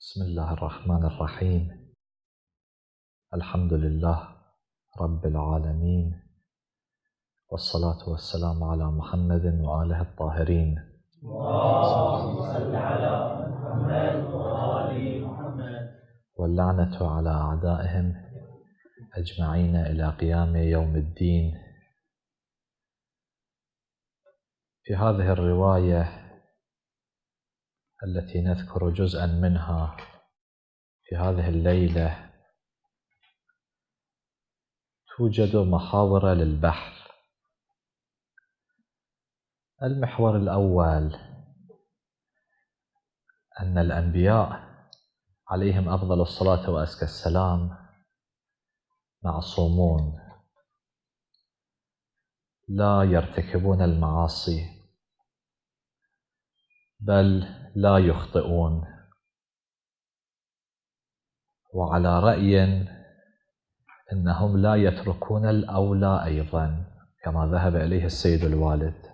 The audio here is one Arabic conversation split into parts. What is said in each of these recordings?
بسم الله الرحمن الرحيم. الحمد لله رب العالمين، والصلاة والسلام على محمد وآله الطاهرين. اللهم صل على محمد وآل محمد. واللعنة على أعدائهم أجمعين إلى قيام يوم الدين. في هذه الرواية التي نذكر جزءا منها في هذه الليلة توجد محاور للبحث. المحور الأول أن الأنبياء عليهم أفضل الصلاة وأزكى السلام معصومون، لا يرتكبون المعاصي بل لا يخطئون. وعلى رأي إنهم لا يتركون الأولى أيضا، كما ذهب إليه السيد الوالد،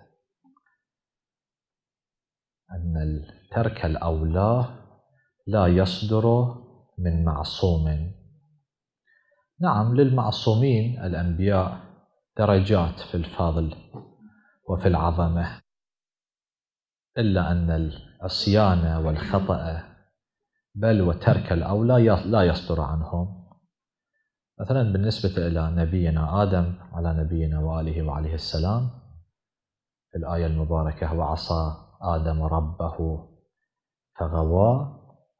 أن ترك الأولى لا يصدر من معصوم. نعم، للمعصومين الأنبياء درجات في الفضل وفي العظمة، إلا أن العصيان والخطأ بل وترك الأولى لا يصدر عنهم. مثلا بالنسبة إلى نبينا آدم على نبينا وآله وعليه السلام، في الآية المباركة: وعصى آدم ربه فغوى.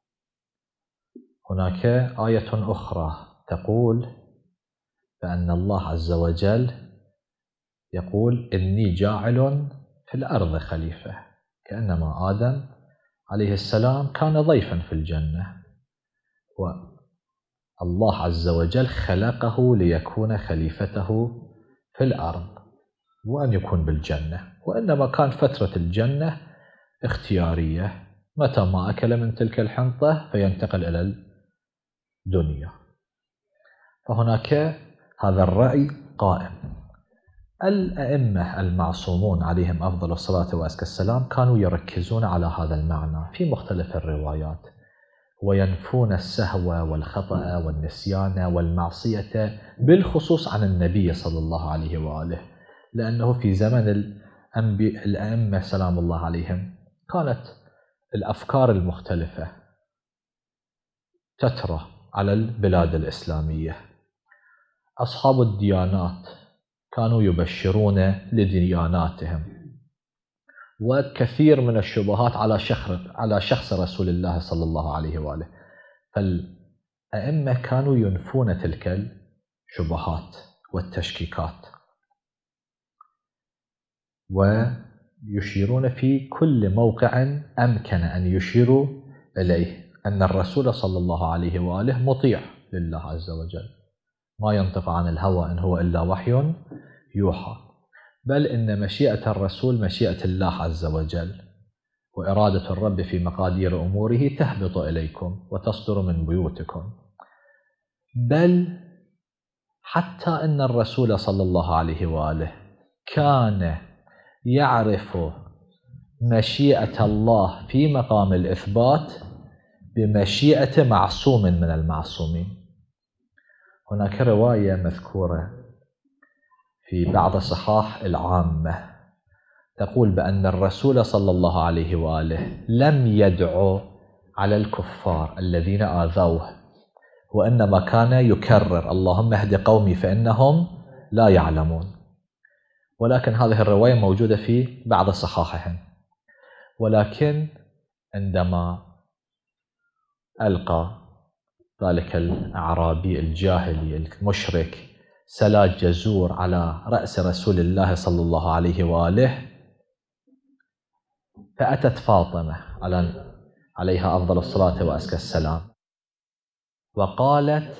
هناك آية أخرى تقول بأن الله عز وجل يقول: إني جاعل في الأرض خليفة، كأنما آدم عليه السلام كان ضيفا في الجنة، والله عز وجل خلقه ليكون خليفته في الأرض وأن يكون بالجنة، وإنما كان فترة الجنة اختيارية، متى ما أكل من تلك الحنطة فينتقل إلى الدنيا. فهناك هذا الرأي قائم. الأئمة المعصومون عليهم أفضل الصلاة وأزكى السلام كانوا يركزون على هذا المعنى في مختلف الروايات، وينفون السهو والخطأ والنسيان والمعصية بالخصوص عن النبي صلى الله عليه وآله، لأنه في زمن الأئمة سلام الله عليهم كانت الأفكار المختلفة تترى على البلاد الإسلامية. أصحاب الديانات كانوا يبشرون لدياناتهم، وكثير من الشبهات على شخص رسول الله صلى الله عليه وآله، فالأئمة كانوا ينفون تلك الشبهات والتشكيكات، ويشيرون في كل موقع أمكن أن يشيروا إليه أن الرسول صلى الله عليه وآله مطيع لله عز وجل، ما ينطق عن الهوى إن هو إلا وحي يوحى، بل إن مشيئة الرسول مشيئة الله عز وجل، وإرادة الرب في مقادير أموره تهبط إليكم وتصدر من بيوتكم. بل حتى إن الرسول صلى الله عليه وآله كان يعرف مشيئة الله في مقام الإثبات بمشيئة معصوم من المعصومين. هناك رواية مذكورة في بعض الصحاح العامة تقول بأن الرسول صلى الله عليه وآله لم يدعو على الكفار الذين آذوه، وإنما كان يكرر: اللهم اهد قومي فإنهم لا يعلمون. ولكن هذه الرواية موجودة في بعض صحاحهم. ولكن عندما ألقى ذلك الأعرابي الجاهلي المشرك سلاج جزور على رأس رسول الله صلى الله عليه وآله، فأتت فاطمة عليها أفضل الصلاة وأزكى السلام وقالت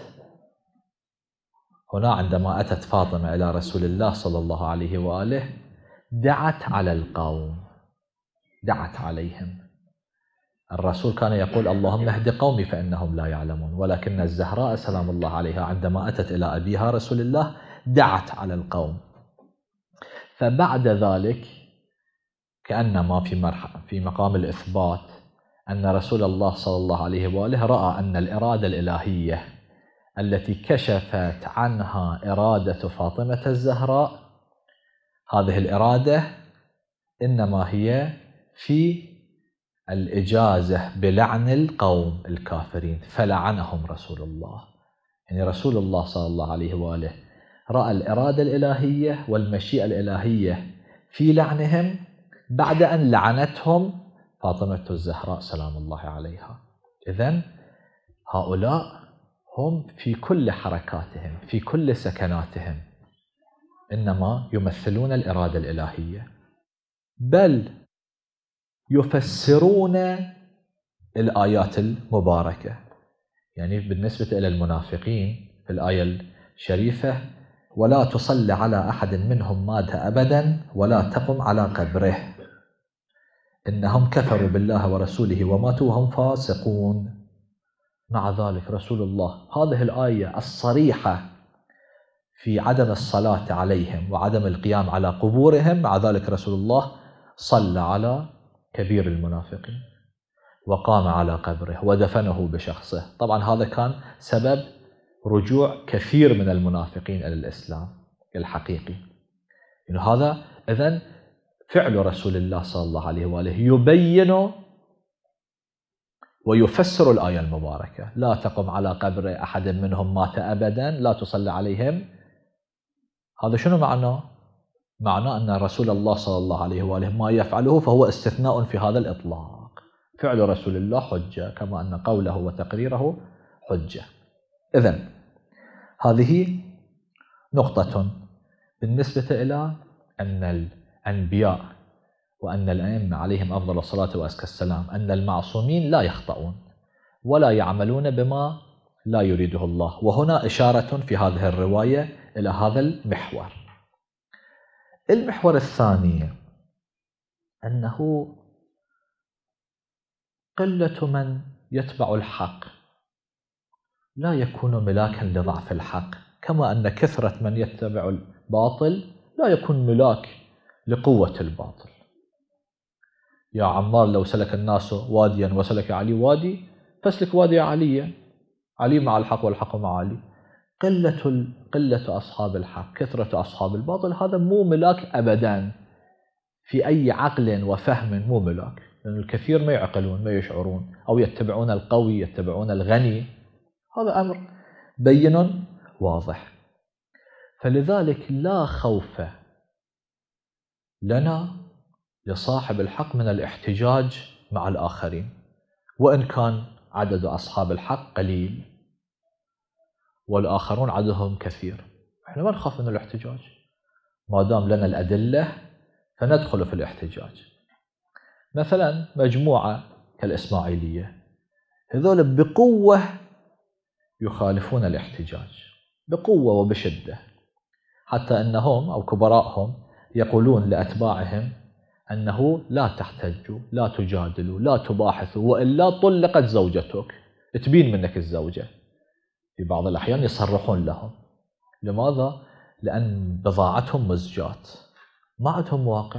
هنا، عندما أتت فاطمة إلى رسول الله صلى الله عليه وآله دعت على القوم، دعت عليهم. الرسول كان يقول: اللهم اهد قومي فإنهم لا يعلمون، ولكن الزهراء سلام الله عليها عندما أتت إلى أبيها رسول الله دعت على القوم. فبعد ذلك كأنما في مقام الإثبات أن رسول الله صلى الله عليه وآله رأى أن الإرادة الإلهية التي كشفت عنها إرادة فاطمة الزهراء، هذه الإرادة إنما هي في الإجازة بلعن القوم الكافرين، فلعنهم رسول الله. يعني رسول الله صلى الله عليه وآله رأى الإرادة الإلهية والمشيئة الإلهية في لعنهم بعد أن لعنتهم فاطمة الزهراء سلام الله عليها. إذن هؤلاء هم في كل حركاتهم في كل سكناتهم إنما يمثلون الإرادة الإلهية، بل يفسرون الآيات المباركة. يعني بالنسبة إلى المنافقين في الآية الشريفة: ولا تصل على أحد منهم مات أبدا ولا تقم على قبره إنهم كفروا بالله ورسوله وماتوا وهم فاسقون. مع ذلك رسول الله هذه الآية الصريحة في عدم الصلاة عليهم وعدم القيام على قبورهم، مع ذلك رسول الله صلى على كبير المنافقين وقام على قبره ودفنه بشخصه. طبعا هذا كان سبب رجوع كثير من المنافقين إلى الإسلام الحقيقي. يعني هذا إذن فعل رسول الله صلى الله عليه وآله يبين ويفسر الآية المباركة: لا تقم على قبر أحد منهم مات أبدا لا تصلي عليهم. هذا شنو معناه؟ معناه أن رسول الله صلى الله عليه وآله ما يفعله فهو استثناء في هذا الإطلاق. فعل رسول الله حجة كما أن قوله وتقريره حجة. إذن هذه نقطة بالنسبة إلى أن الأنبياء وأن الأئمة عليهم أفضل الصلاة وأزكى السلام أن المعصومين لا يخطئون ولا يعملون بما لا يريده الله. وهنا إشارة في هذه الرواية إلى هذا المحور. المحور الثاني أنه قلة من يتبع الحق لا يكون ملاكا لضعف الحق، كما أن كثرة من يتبع الباطل لا يكون ملاك لقوة الباطل. يا عمار لو سلك الناس واديا وسلك علي وادي فاسلك وادي علي، علي مع الحق والحق مع علي. قلة أصحاب الحق كثرة أصحاب الباطل هذا مو ملاك أبدا في أي عقل وفهم، مو ملاك، لأن الكثير ما يعقلون ما يشعرون أو يتبعون القوي يتبعون الغني. هذا أمر بين واضح. فلذلك لا خوف لنا لصاحب الحق من الاحتجاج مع الآخرين وإن كان عدد أصحاب الحق قليل والآخرون عددهم كثير. احنا ما نخاف من الاحتجاج ما دام لنا الأدلة فندخل في الاحتجاج. مثلا مجموعة كالإسماعيلية هذول بقوة يخالفون الاحتجاج بقوة وبشدة، حتى أنهم أو كبراءهم يقولون لأتباعهم أنه لا تحتجوا لا تجادلوا لا تباحثوا وإلا طلقت زوجتك، تبين منك الزوجة. في بعض الأحيان يصرحون لهم. لماذا؟ لأن بضاعتهم مزجات ما عندهم واقع.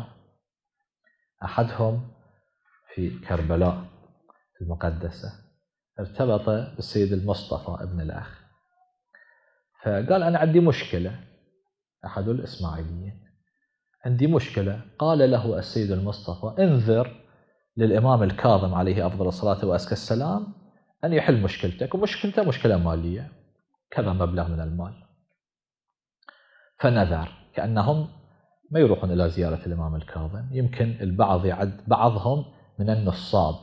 أحدهم في كربلاء المقدسة ارتبط بالسيد المصطفى ابن الأخ، فقال أنا عندي مشكلة. أحد الإسماعيليين عندي مشكلة. قال له السيد المصطفى انذر للإمام الكاظم عليه أفضل الصلاة وأزكى السلام أن يحل مشكلتك، ومشكلته مشكلة مالية كذا مبلغ من المال. فنذر كأنهم ما يروحون إلى زيارة الإمام الكاظم. يمكن البعض يعد بعضهم من النصاب،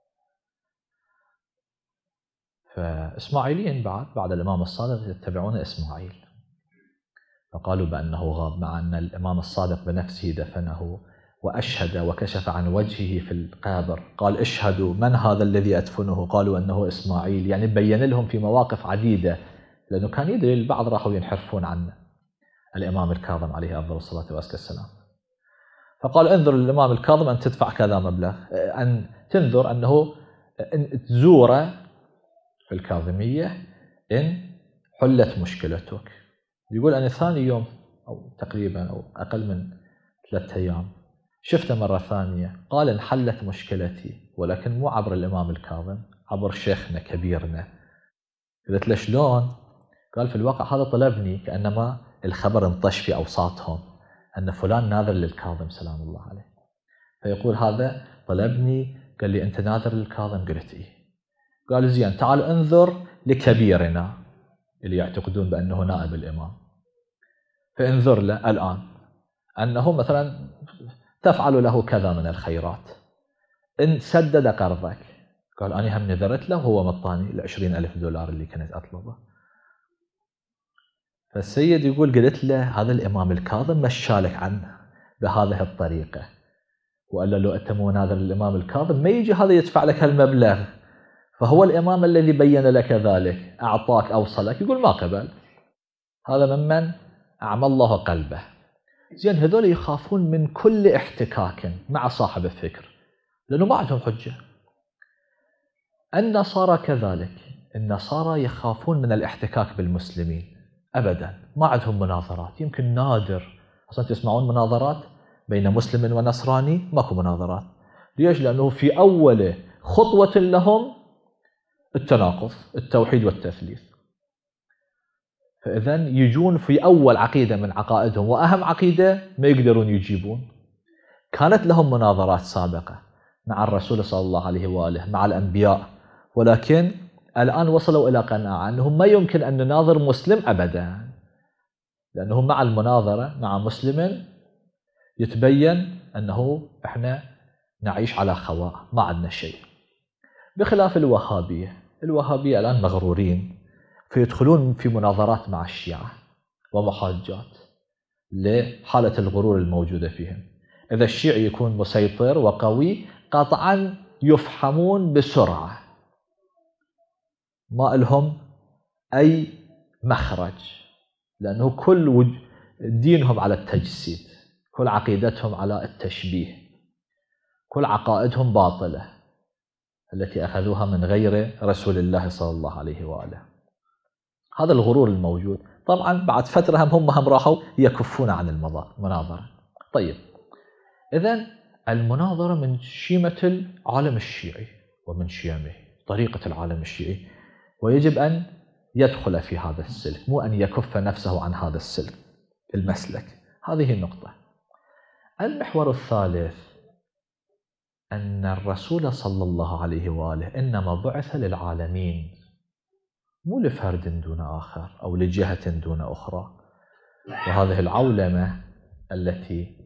فإسماعيليين بعد الإمام الصادق يتبعون إسماعيل، فقالوا بأنه غاب مع أن الإمام الصادق بنفسه دفنه وأشهد وكشف عن وجهه في القبر. قال اشهدوا من هذا الذي أدفنه؟ قالوا أنه إسماعيل. يعني بين لهم في مواقف عديدة، لأنه كان يدري البعض راحوا ينحرفون عن الإمام الكاظم عليه أفضل الصلاة وأزكى السلام. فقال انظر للإمام الكاظم أن تدفع كذا مبلغ، أن تنذر أنه أن تزوره في الكاظمية إن حلت مشكلتك. يقول أنا ثاني يوم أو تقريبا أو أقل من 3 أيام شفته مرة ثانية، قال انحلت مشكلتي ولكن مو عبر الإمام الكاظم، عبر شيخنا كبيرنا. قلت له شلون؟ قال في الواقع هذا طلبني، كأنما الخبر انطش في أوساطهم أن فلان ناظر للكاظم سلام الله عليه، فيقول هذا طلبني قال لي أنت ناظر للكاظم؟ قلت إيه. قال زين تعال انظر لكبيرنا اللي يعتقدون بأنه نائب الإمام، فانظر له الآن أنه مثلا تفعل له كذا من الخيرات، إن سدد قرضك. قال أنا هم نذرت له وهو مطاني $20,000 اللي كنت أطلبه. فالسيد يقول قلت له هذا الإمام الكاظم مشالك عنه بهذه الطريقة، وقال له لو أنت مو ناظر للإمام الكاظم ما يجي هذا يدفع لك هالمبلغ، فهو الإمام الذي بين لك ذلك أعطاك أوصلك. يقول ما قبل، هذا ممن أعمى الله قلبه. زين هذول يخافون من كل احتكاك مع صاحب الفكر لأنه ما عندهم حجة. النصارى كذلك، النصارى يخافون من الاحتكاك بالمسلمين أبدا، ما عندهم مناظرات، يمكن نادر أصلا تسمعون مناظرات بين مسلم ونصراني، ماكو مناظرات. ليش؟ لأنه في أول خطوة لهم التناقض، التوحيد والتثليث، فإذا يجون في أول عقيدة من عقائدهم وأهم عقيدة ما يقدرون يجيبون. كانت لهم مناظرات سابقة مع الرسول صلى الله عليه وآله، مع الأنبياء، ولكن الآن وصلوا إلى قناعة أنهم ما يمكن أن نناظر مسلم أبدا، لأنهم مع المناظرة مع مسلم يتبين أنه إحنا نعيش على خواء، ما عندنا شيء. بخلاف الوهابية، الوهابية الآن مغرورين فيدخلون في مناظرات مع الشيعة ومحاجات لحالة الغرور الموجودة فيهم. إذا الشيعي يكون مسيطر وقوي قطعا يفحمون بسرعة، ما لهم أي مخرج، لأنه كل دينهم على التجسيد، كل عقيدتهم على التشبيه، كل عقائدهم باطلة التي أخذوها من غير رسول الله صلى الله عليه وآله. هذا الغرور الموجود. طبعا بعد فترة هم راحوا يكفون عن المناظرة. طيب إذن المناظرة من شيمة العالم الشيعي ومن شيمه، طريقة العالم الشيعي، ويجب أن يدخل في هذا السلك، مو أن يكف نفسه عن هذا السلك المسلك. هذه النقطة. المحور الثالث أن الرسول صلى الله عليه وآله إنما بعث للعالمين، مو لفرد دون آخر أو لجهة دون أخرى. وهذه العولمة التي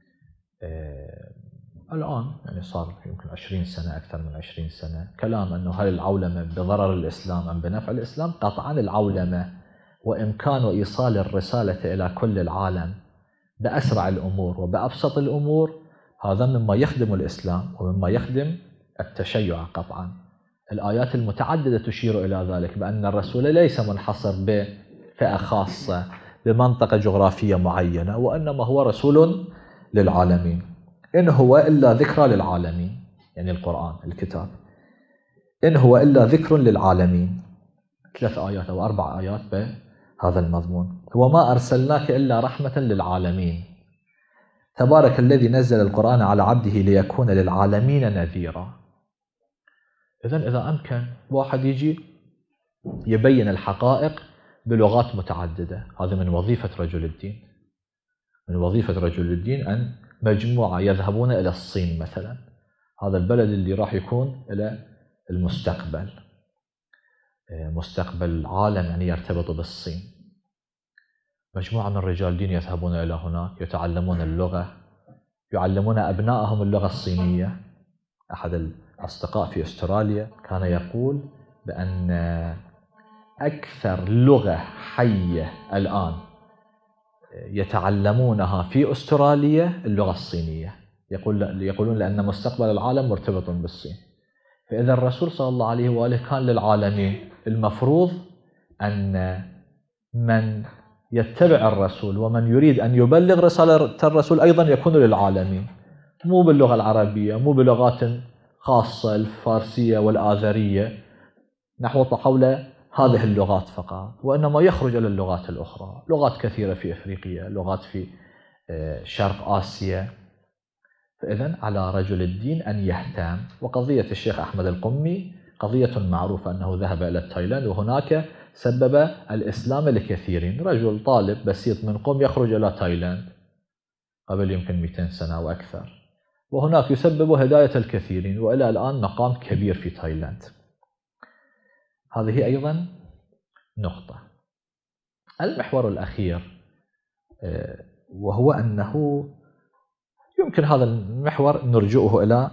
الآن يعني صار يمكن 20 سنة، أكثر من 20 سنة، كلام أنه هل العولمة بضرر الإسلام أم بنفع الإسلام؟ قطعا العولمة وإمكان إيصال الرسالة إلى كل العالم بأسرع الأمور وبأبسط الأمور، هذا مما يخدم الإسلام ومما يخدم التشيع قطعا. الآيات المتعددة تشير إلى ذلك، بأن الرسول ليس منحصر بفئة خاصة بمنطقة جغرافية معينة، وإنما هو رسول للعالمين. إن هو إلا ذكرى للعالمين، يعني القرآن الكتاب، إن هو إلا ذكر للعالمين، 3 آيات أو 4 آيات بهذا المضمون. وما أرسلناك إلا رحمة للعالمين، تبارك الذي نزل القرآن على عبده ليكون للعالمين نذيرا. إذن إذا أمكن واحد يجي يبين الحقائق بلغات متعددة، هذا من وظيفة رجل الدين. من وظيفة رجل الدين أن مجموعة يذهبون إلى الصين مثلا، هذا البلد اللي راح يكون إلى المستقبل، مستقبل العالم يعني يرتبط بالصين. مجموعة من رجال الدين يذهبون إلى هناك، يتعلمون اللغة، يعلمون أبنائهم اللغة الصينية. أحد الأصدقاء في أستراليا كان يقول بأن أكثر لغة حية الآن يتعلمونها في أستراليا اللغة الصينية. يقولون لأن مستقبل العالم مرتبط بالصين. فإذا الرسول صلى الله عليه وآله كان للعالمين، المفروض أن من يتبع الرسول ومن يريد أن يبلغ رسالة الرسول أيضا يكون للعالمين، مو باللغة العربية، مو بلغات خاصة الفارسية والآذرية نحو حول هذه اللغات فقط، وإنما يخرج إلى اللغات الأخرى. لغات كثيرة في أفريقيا، لغات في شرق آسيا، فإذن على رجل الدين أن يهتم. وقضية الشيخ أحمد القمي قضية معروفة أنه ذهب إلى تايلاند، وهناك سبب الإسلام لكثيرين. رجل طالب بسيط من قم يخرج إلى تايلاند قبل يمكن 200 سنة أو أكثر، وهناك يسبب هداية الكثيرين، وإلى الآن مقام كبير في تايلاند. هذه أيضا نقطة. المحور الأخير وهو أنه يمكن هذا المحور نرجعه إلى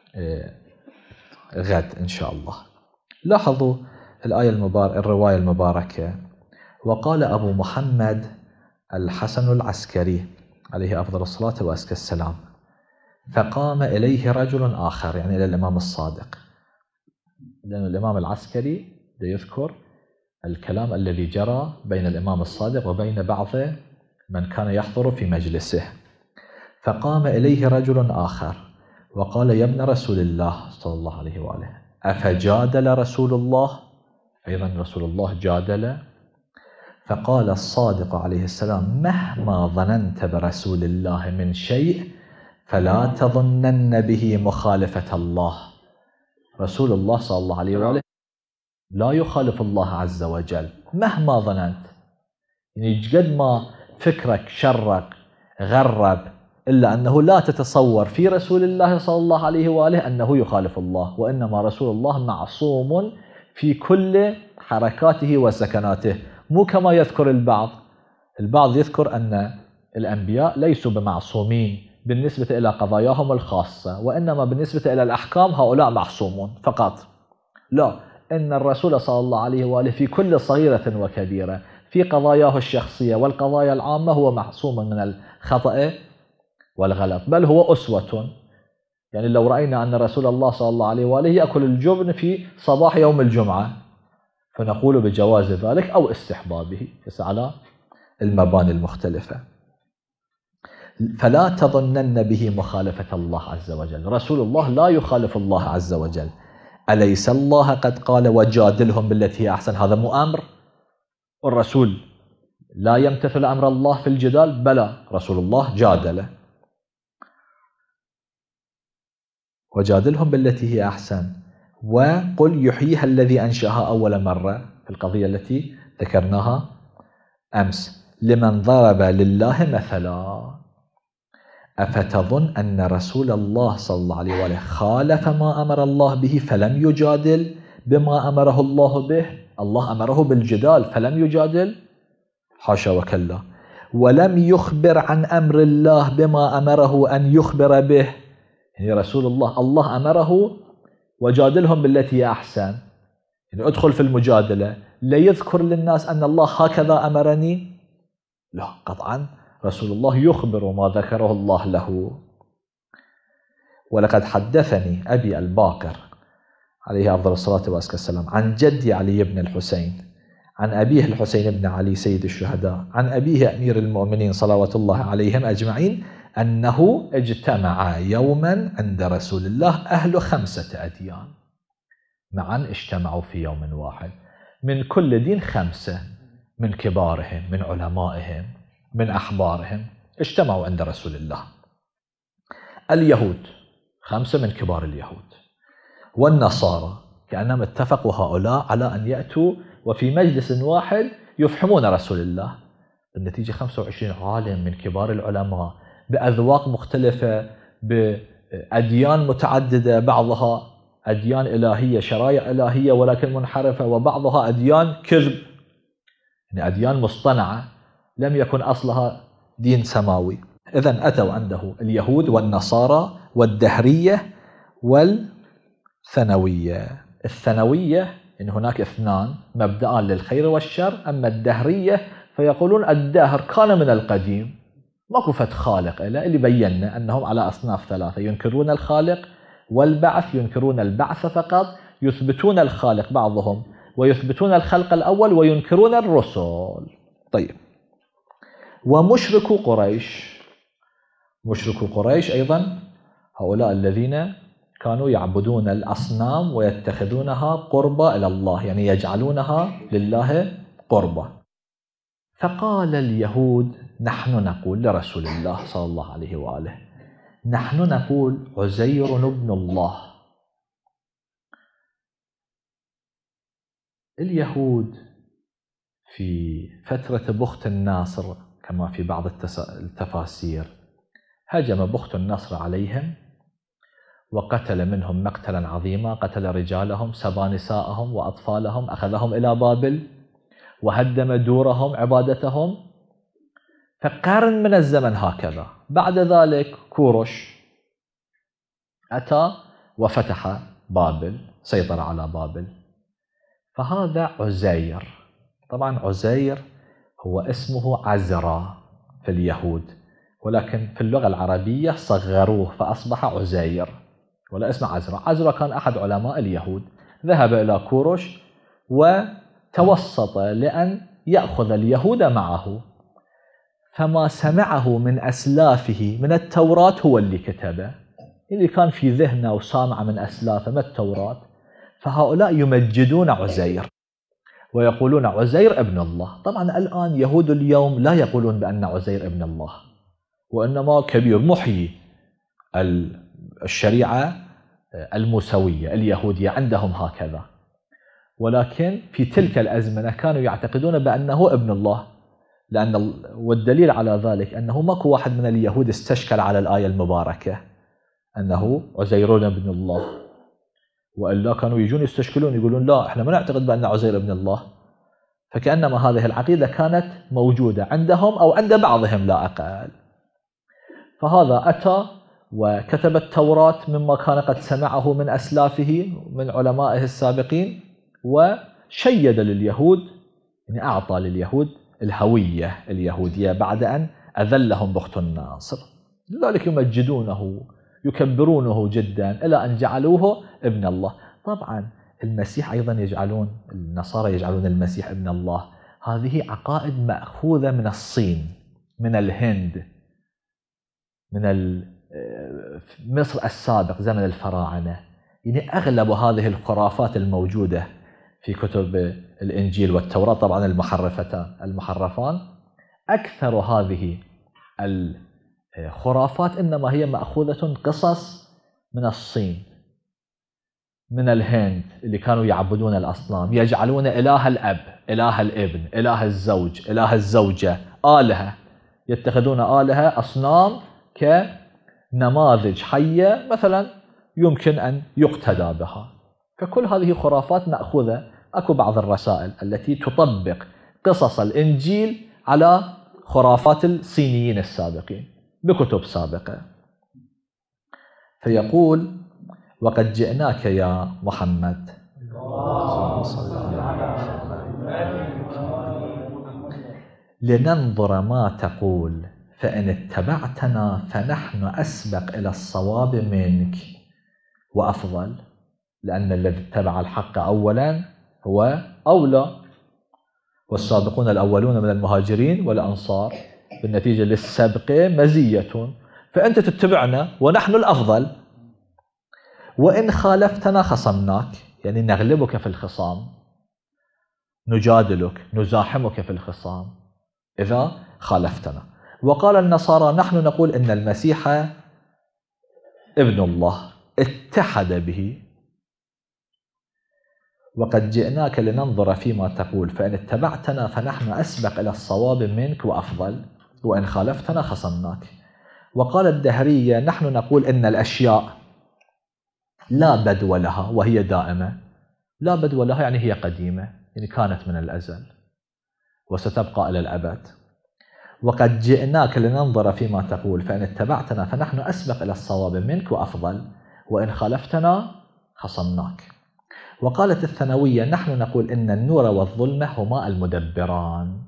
غد إن شاء الله. لاحظوا الرواية المباركة: وقال أبو محمد الحسن العسكري عليه أفضل الصلاة وأزكى السلام: فقام إليه رجل آخر، يعني إلى الإمام الصادق، لأن الإمام العسكري يذكر الكلام الذي جرى بين الإمام الصادق وبين بعض من كان يحضر في مجلسه. فقام إليه رجل آخر وقال: يا ابن رسول الله صلى الله عليه وآله، أفجادل رسول الله؟ أيضا رسول الله جادل. فقال الصادق عليه السلام: مهما ظننت برسول الله من شيء فلا تظنن به مخالفة الله. رسول الله صلى الله عليه وآله لا يخالف الله عز وجل مهما ظننت، يعني قد ما فكرك شرق غرب، إلا أنه لا تتصور في رسول الله صلى الله عليه وآله أنه يخالف الله، وإنما رسول الله معصوم في كل حركاته وسكناته، مو كما يذكر البعض يذكر أن الأنبياء ليسوا بمعصومين بالنسبة إلى قضاياهم الخاصة، وإنما بالنسبة إلى الأحكام هؤلاء معصومون فقط. لا، إن الرسول صلى الله عليه وآله في كل صغيرة وكبيرة في قضاياه الشخصية والقضايا العامة هو معصوم من الخطأ والغلط، بل هو أسوة. يعني لو رأينا أن رسول الله صلى الله عليه وآله يأكل الجبن في صباح يوم الجمعة فنقول بجواز ذلك أو استحبابه، على المباني المختلفة. فلا تظنن به مخالفة الله عز وجل. رسول الله لا يخالف الله عز وجل. أليس الله قد قال: وجادلهم بالتي هي أحسن؟ هذا مو أمر. والرسول لا يمتثل أمر الله في الجدال؟ بلى، رسول الله جادل. وجادلهم بالتي هي أحسن وقل يحييها الذي أنشأها أول مرة، في القضية التي ذكرناها أمس: لمن ضرب لله مثلا. أفتظن أن رسول الله صلى الله عليه وآله خالف ما أمر الله به فلم يجادل بما أمره الله به؟ الله أمره بالجدال فلم يجادل؟ حاشا وكلا. ولم يخبر عن أمر الله بما أمره أن يخبر به. يعني رسول الله أمره وجادلهم بالتي هي أحسن، يعني ادخل في المجادلة، لا يذكر للناس أن الله هكذا أمرني؟ لا، قطعا رسول الله يخبر ما ذكره الله له. ولقد حدثني أبي الباقر عليه أفضل الصلاة والسلام عن جدي علي بن الحسين عن أبيه الحسين بن علي سيد الشهداء عن أبيه أمير المؤمنين صلوات الله عليهم أجمعين أنه اجتمع يوما عند رسول الله أهل 5 أديان معا، اجتمعوا في يوم واحد من كل دين 5 من كبارهم من علمائهم من أحبارهم، اجتمعوا عند رسول الله. اليهود 5 من كبار اليهود، والنصارى كأنهم اتفقوا هؤلاء على أن يأتوا وفي مجلس واحد يفحمون رسول الله. بالنتيجة 25 عالم من كبار العلماء بأذواق مختلفة بأديان متعددة، بعضها أديان إلهية شرائع إلهية ولكن منحرفة، وبعضها أديان كذب، يعني أديان مصطنعة لم يكن أصلها دين سماوي. إذن أتوا عنده اليهود والنصارى والدهرية والثانوية. الثانوية إن هناك 2 مبدأان للخير والشر، أما الدهرية فيقولون الدهر كان من القديم، ماكو فت خالق إلا، اللي بينا أنهم على أصناف 3: ينكرون الخالق والبعث، ينكرون البعث فقط، يثبتون الخالق بعضهم ويثبتون الخلق الأول وينكرون الرسل. طيب، ومشركو قريش أيضا هؤلاء الذين كانوا يعبدون الأصنام ويتخذونها قربة إلى الله، يعني يجعلونها لله قربة. فقال اليهود: نحن نقول لرسول الله صلى الله عليه وآله: نحن نقول عزير ابن الله. اليهود في فترة بخت الناصر كما في بعض التفاسير هجم بخت النصر عليهم وقتل منهم مقتلا عظيما، قتل رجالهم، سبى نساءهم وأطفالهم، أخذهم إلى بابل وهدم دورهم عبادتهم. فقرن من الزمن هكذا. بعد ذلك كورش أتى وفتح بابل، سيطر على بابل. فهذا عزير. طبعا عزير هو اسمه عزرا في اليهود، ولكن في اللغة العربية صغروه فأصبح عزير ولا اسمه عزرا. عزرا كان أحد علماء اليهود، ذهب إلى كورش وتوسط لأن يأخذ اليهود معه، فما سمعه من أسلافه من التوراة هو اللي كتبه، اللي كان في ذهنه وسامع من أسلافه من التوراة. فهؤلاء يمجدون عزير ويقولون عزير ابن الله. طبعا الآن يهود اليوم لا يقولون بأن عزير ابن الله، وإنما كبير محيي الشريعة الموسوية اليهودية عندهم هكذا. ولكن في تلك الأزمنة كانوا يعتقدون بأنه ابن الله، والدليل على ذلك أنه ماكو واحد من اليهود استشكل على الآية المباركة أنه عزير ابن الله، وإلا كانوا يجون يستشكلون يقولون لا احنا ما نعتقد بأن عزير ابن الله. فكأنما هذه العقيدة كانت موجودة عندهم أو عند بعضهم لا أقل. فهذا أتى وكتب التوراة مما كان قد سمعه من أسلافه من علمائه السابقين، وشيد لليهود، يعني أعطى لليهود الهوية اليهودية بعد أن أذلهم بخت الناصر. لذلك يمجدونه يكبرونه جدا إلى أن جعلوه ابن الله. طبعا المسيح أيضا النصارى يجعلون المسيح ابن الله. هذه عقائد مأخوذة من الصين، من الهند، من مصر السابق زمن الفراعنة. يعني أغلب هذه الخرافات الموجودة في كتب الإنجيل والتوراة، طبعا المحرفان، أكثر هذه الخرافات إنما هي مأخوذة قصص من الصين، من الهند، اللي كانوا يعبدون الأصنام، يجعلون إله الأب، إله الابن، إله الزوج، إله الزوجة آلهة، يتخذون آلهة أصنام كنماذج حية مثلا يمكن أن يقتدى بها. فكل هذه خرافات مأخوذة. أكو بعض الرسائل التي تطبق قصص الإنجيل على خرافات الصينيين السابقين بكتب سابقة. فيقول وقد جئناك يا محمد لننظر ما تقول فإن اتبعتنا فنحن أسبق إلى الصواب منك وأفضل. لأن الذي اتبع الحق أولا هو أولى، والسابقون الأولون من المهاجرين والأنصار بالنتيجة للسبق مزية، فأنت تتبعنا ونحن الأفضل. وإن خالفتنا خصمناك، يعني نغلبك في الخصام، نجادلك، نزاحمك في الخصام إذا خالفتنا. وقال النصارى نحن نقول إن المسيح ابن الله اتحد به. وقد جئناك لننظر فيما تقول فإن اتبعتنا فنحن أسبق إلى الصواب منك وأفضل، وإن خالفتنا خصمناك. وقال الدهرية نحن نقول إن الأشياء لا بدو لها وهي دائمة. لا بدو لها يعني هي قديمة، يعني كانت من الأزل وستبقى إلى الأبد. وقد جئناك لننظر فيما تقول فإن اتبعتنا فنحن أسبق إلى الصواب منك وأفضل، وإن خالفتنا خصمناك. وقالت الثانوية نحن نقول إن النور والظلمة هما المدبران،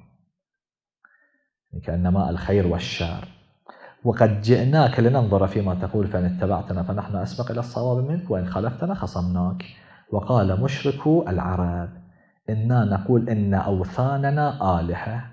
كأنما الخير والشر. وقد جئناك لننظر فيما تقول فإن اتبعتنا فنحن أسبق إلى الصواب منك وإن خالفتنا خصمناك. وقال مشركو العرب إنا نقول إن أوثاننا آلهة.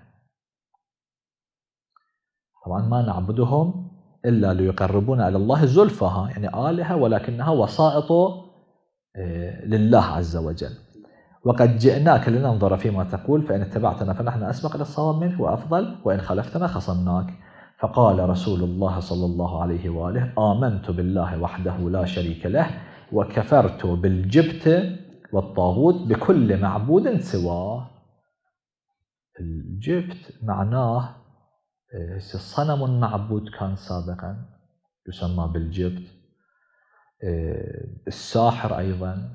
طبعا ما نعبدهم إلا ليقربونا إلى الله زلفها، يعني آلهة ولكنها وسائط لله عز وجل. وقد جئناك لننظر فيما تقول فإن اتبعتنا فنحن أسبق إلى الصواب منك وأفضل وإن خالفتنا خصمناك. فقال رسول الله صلى الله عليه وآله: آمنت بالله وحده لا شريك له وكفرت بالجبت والطاغوت بكل معبود سواه. الجبت معناه صنم معبود كان سابقا يسمى بالجبت. الساحر أيضا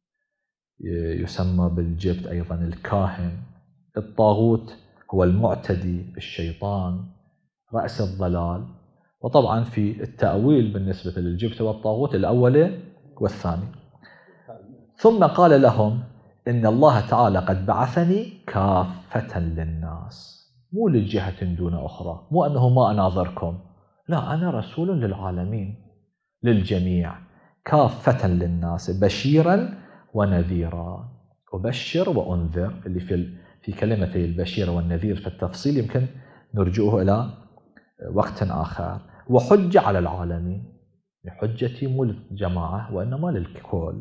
يسمى بالجبت، أيضا الكاهن. الطاغوت هو المعتدي، الشيطان، رأس الضلال. وطبعا في التأويل بالنسبة للجبت والطاغوت الأول والثاني. ثم قال لهم: إن الله تعالى قد بعثني كافة للناس، مو لجهة دون أخرى، مو أنه ما أناظركم، لا، أنا رسول للعالمين للجميع، كافة للناس بشيرا ونذيرا. أبشر وأنذر، اللي في كلمتي البشير والنذير في التفصيل يمكن نرجعه إلى وقت آخر. وحجة على العالمين، حجتي مو للجماعة وإنما للكل.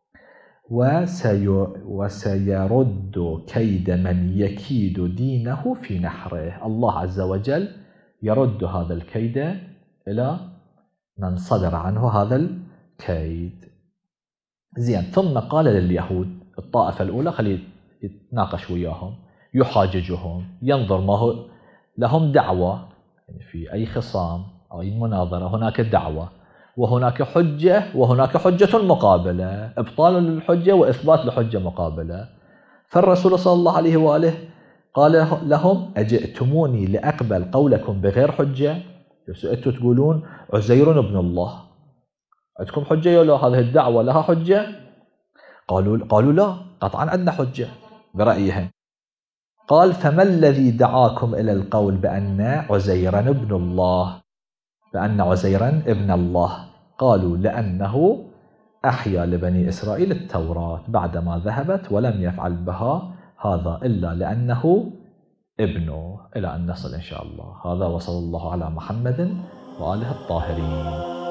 وسيرد كيد من يكيد دينه في نحره. الله عز وجل يرد هذا الكيد إلى من صدر عنه هذا الكيد. زين. ثم قال لليهود الطائفة الأولى: خليه يتناقش وياهم، يحاججهم، ينظر ما هو لهم دعوة. يعني في أي خصام أو أي مناظرة هناك دعوة وهناك حجة وهناك حجة مقابلة، إبطال للحجة وإثبات لحجة مقابلة. فالرسول صلى الله عليه وآله قال لهم: أجئتموني لأقبل قولكم بغير حجة؟ أنتم تقولون عزير ابن الله، عندكم حجة ولا هذه الدعوة لها حجة؟ قالوا لا، قطعا عندنا حجة برأيهم. قال: فما الذي دعاكم إلى القول بأن عزيرا ابن الله، بأن عزيرا ابن الله؟ قالوا: لأنه أحيا لبني إسرائيل التوراة بعدما ذهبت ولم يفعل بها هذا إلا لأنه ابنه. إلى أن نصل إن شاء الله. هذا وصلى الله على محمد وآله الطاهرين.